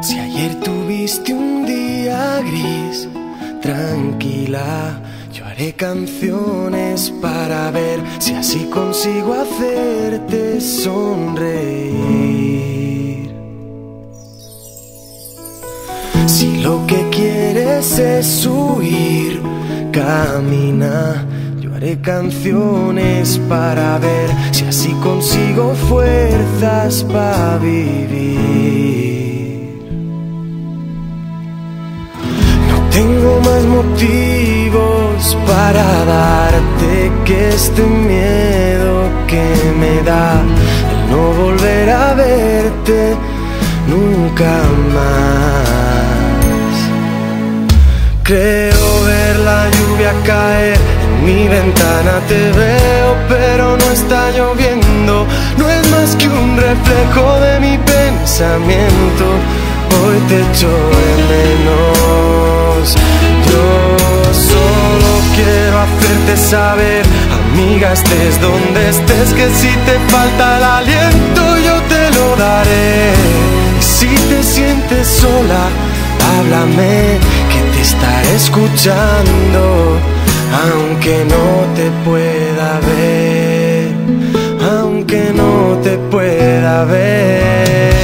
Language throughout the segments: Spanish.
Si ayer tuviste un día gris, tranquila, yo haré canciones para ver si así consigo hacerte sonreír. Si lo que quieres es huir, camina, yo haré canciones para ver si así consigo fuerzas para vivir. Tengo más motivos para darte que este miedo que me da el no volver a verte nunca más. Creo ver la lluvia caer en mi ventana, te veo pero no está lloviendo, no es más que un reflejo de mi pensamiento. Hoy te echo de menos. Yo solo quiero hacerte saber, amiga, estés donde estés, que si te falta el aliento yo te lo daré. Y si te sientes sola, háblame, que te estaré escuchando, aunque no te pueda ver, aunque no te pueda ver.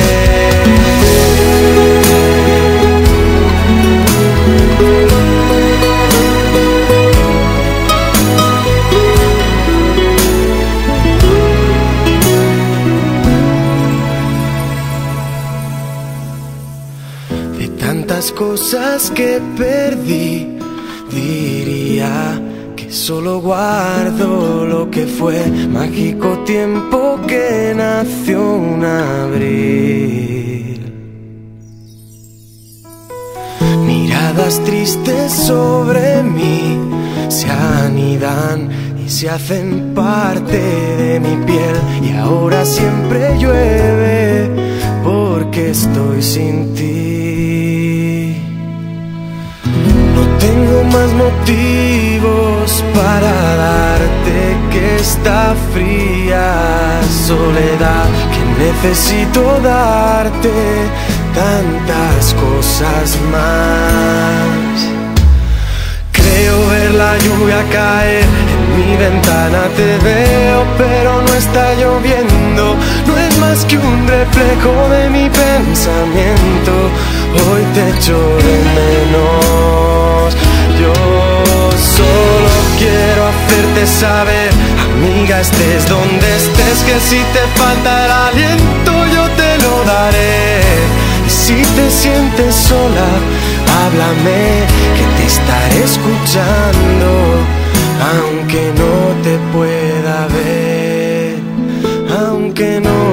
Tantas cosas que perdí, diría que solo guardo lo que fue mágico tiempo que nació un abril. Miradas tristes sobre mí se anidan y se hacen parte de mi piel, y ahora siempre llueve porque estoy sin ti. Tengo más motivos para darte que esta fría soledad, que necesito darte tantas cosas más. Creo ver la lluvia caer en mi ventana, te veo pero no está lloviendo, no es más que un reflejo de mi pensamiento. Hoy te echo de menos. Yo solo quiero hacerte saber, amiga, estés donde estés, que si te falta el aliento yo te lo daré. Y si te sientes sola, háblame, que te estaré escuchando, aunque no te pueda ver, aunque no